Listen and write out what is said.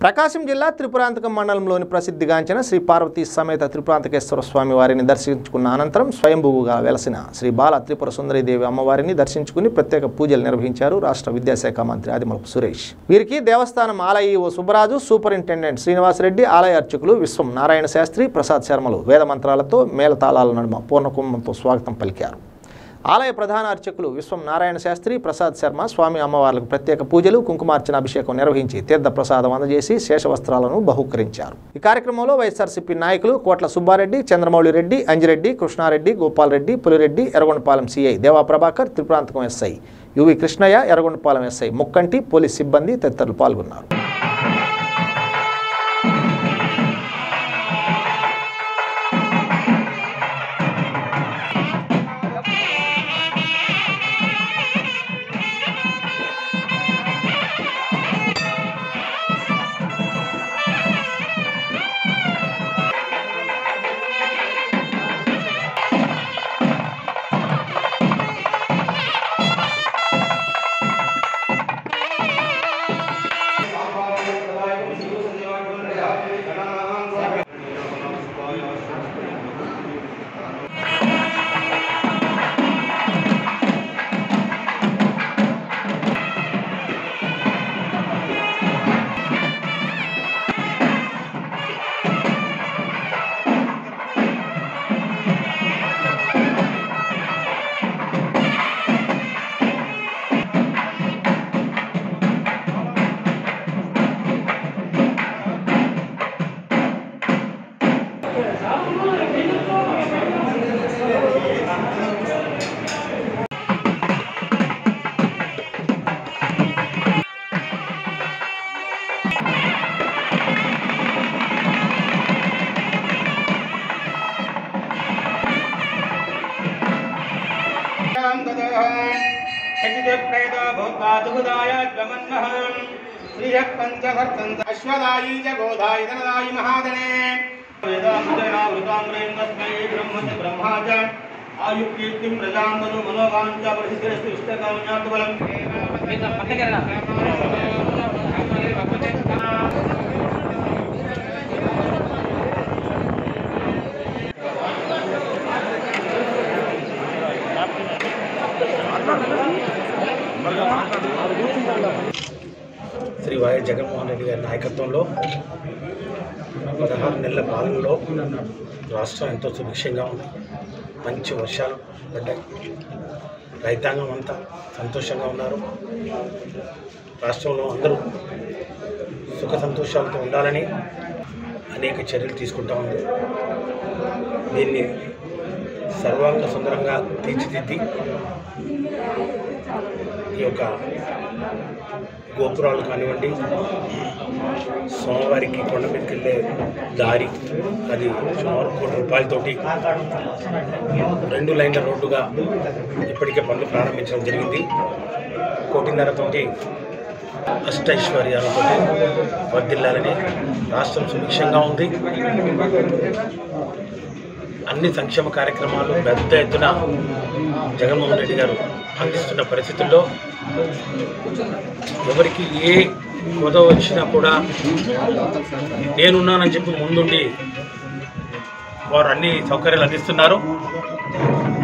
ప్రకాశం జిల్లా త్రిపురాంతకం మండలంలోని ప్రసిద్ధిగాంచిన శ్రీ పార్వతీ సమేత త్రిపురాంతకేశ్వర స్వామి వారిని దర్శించుకున్న అనంతరం స్వయంభువుగా వెలసిన శ్రీ బాల త్రిపుర సుందరీదేవి అమ్మవారిని దర్శించుకుని ప్రత్యేక పూజలు నిర్వహించారు రాష్ట్ర విద్యాశాఖ మంత్రి ఆదిమూలపు సురేష్. వీరికి దేవస్థానం ఆలయ ఈవో సుబ్బరాజు, సూపరింటెండెంట్ శ్రీనివాసరెడ్డి, ఆలయ అర్చకులు విశ్వం నారాయణ శాస్త్రి, ప్రసాద్ శర్మలు వేద మంత్రాలతో మేళతాళాల నడుమ పూర్ణకుంభంతో స్వాగతం పలికారు. ఆలయ ప్రధాన అర్చకులు విశ్వం నారాయణ శాస్త్రి, ప్రసాద్ శర్మ స్వామి అమ్మవార్లకు ప్రత్యేక పూజలు, కుంకుమార్చన అభిషేకం నిర్వహించి తీర్థ ప్రసాదం అందజేసి శేషవస్త్రాలను బహూకరించారు. ఈ కార్యక్రమంలో వైఎస్ఆర్సీపీ నాయకులు Kotla Subbareddy, Chandramouli Reddy, Anjireddy, Krishnareddy, Gopal Reddy, Pulireddy, Yerragondapalem CI Deva Prabhakar, Tripuranthakam SI U V Krishnaiah, Yerragondapalem SI Mukkanti, police సిబ్బంది తదితరులు పాల్గొన్నారు. अश्वदायी च गोदायी धनदायी महादने ब्रह्मा च आयुकीर्तिं प्रजां तनु मनोकांच परिसिद्धस्तु इष्टकाम्यात्बलं శ్రీ వైఎస్ జగన్మోహన్ రెడ్డి గారి నాయకత్వంలో 16 నెలల పాలనలో రాష్ట్రం ఎంతో సుభిక్షంగా ఉంది. మంచి వర్షాలు పడ్డాయి. రైతాంగం అంతా సంతోషంగా ఉన్నారు. రాష్ట్రంలో అందరూ సుఖ సంతోషాలతో ఉండాలని అనేక చర్యలు తీసుకుంటా ఉంది. దీన్ని సర్వాంగ సుందరంగా తీర్చిదిద్ది ఈ యొక్క గోపురాలు కానివ్వండి, సోమవారికి కొండ మీదకి వెళ్ళే దారి, అది సుమారు ₹1 కోటి రెండు లైన్ల రోడ్డుగా ఇప్పటికే పనులు ప్రారంభించడం జరిగింది. 1.5 కోటితోటి అష్టైశ్వర్యాలతో వర్ధిల్లాలని రాష్ట్రం సుభిక్షంగా ఉంది. అన్ని సంక్షేమ కార్యక్రమాలు పెద్ద ఎత్తున జగన్మోహన్ రెడ్డి గారు అందిస్తున్న పరిస్థితుల్లో ఎవరికి ఏ కొద వచ్చినా కూడా నేనున్నానని చెప్పి ముందుండి వారు అన్ని సౌకర్యాలు అందిస్తున్నారు.